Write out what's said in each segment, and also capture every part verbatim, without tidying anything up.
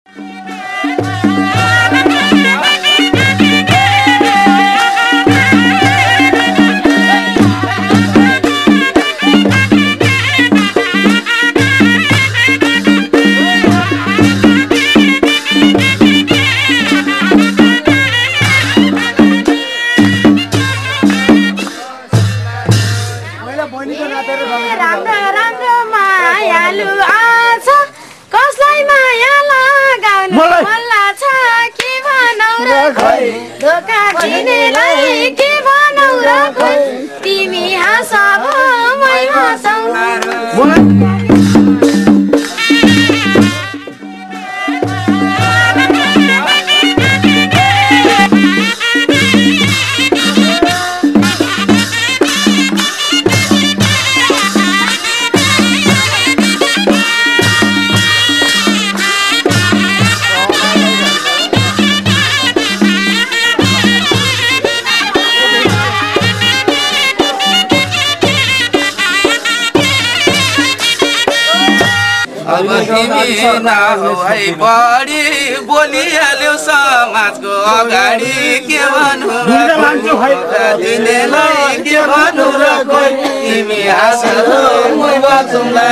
बढी बोलिहाल्यो समाजको अगाडि के भन्नु दिनेलाई के भन्नु र खोइ तिमी हाँस्छौ मै बाँचौँला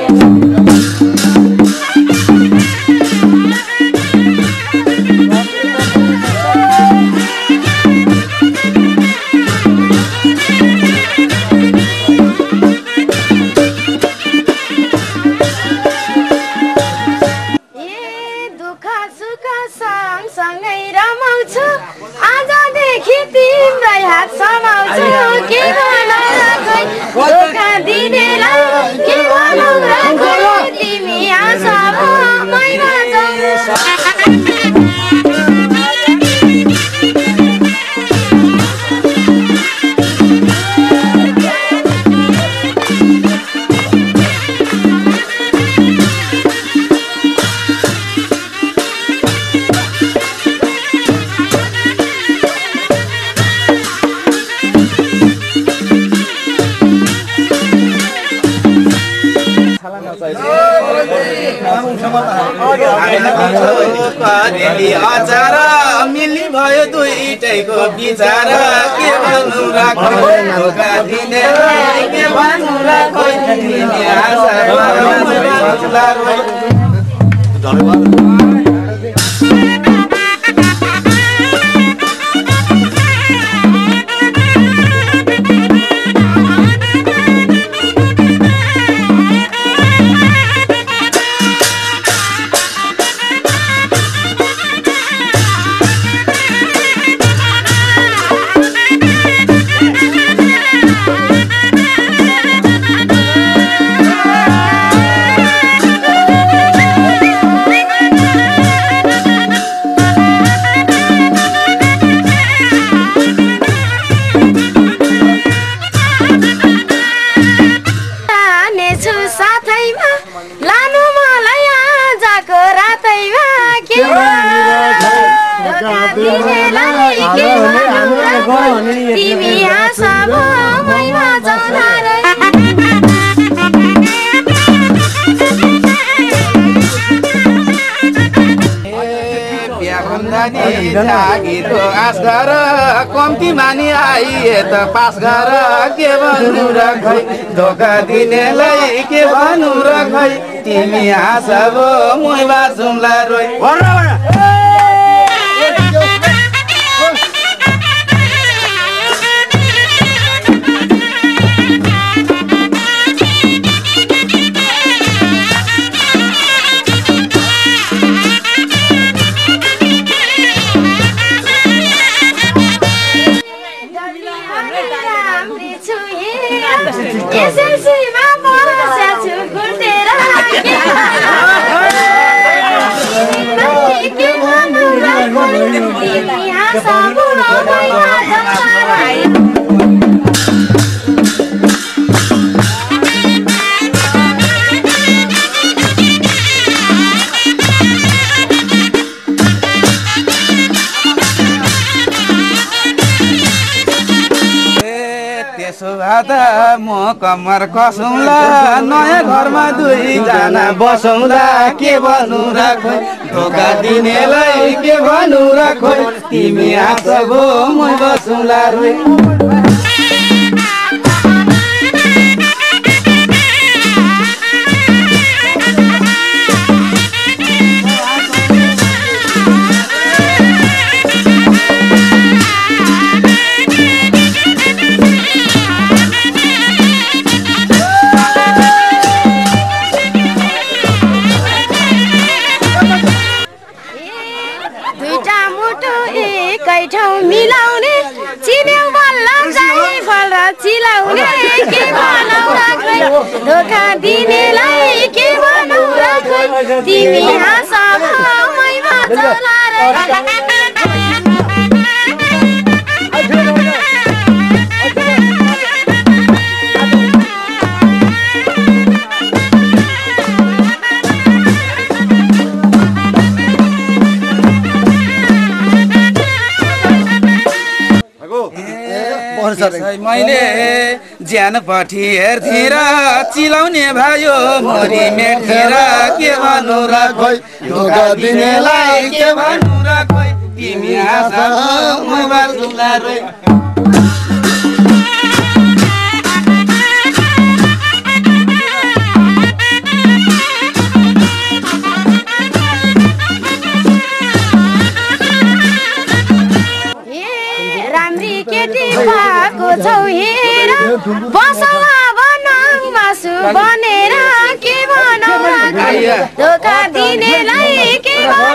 अचार मिली भयो दुईटैको विचार के भन्नु र खोइ धोका दिनेलाई के भन्नु र खोइ तिमी आशा जागिरको आश गर कम्ती मानि आइए त पास गर के भन्नु र खै धोका दिनेलाई के भन्नु र खै तिमी हाँस्छौ मै बाँचौँला रोइ त म कम्मर कसौँला नयाँ घरमा दुईजना बसौँला के भन्नु र खोइ धोका दिनेलाई के भन्नु र खोइ तिमी हाँसबो म बसौँला रोइ मिलाउने चिन्यौ बल्ल चाहिँ फल चिलाउने के भनौ र खोइ धोका दिनेलाई के भनौ र खोइ तिमी हाँसब मै बचौला रे मैले ज्यान पठी हेर्थेँ र चिलाउने भयो मरि मेट्थेँ र के भन्नु र खोइ धोका दिनेलाई के भन्नु र खोइ तिमी हाँसब म बसौँला रोइ छौ हेर बसौला बनाऊ मासु बनेर के भनौ र खोइ धोका दिनेलाई के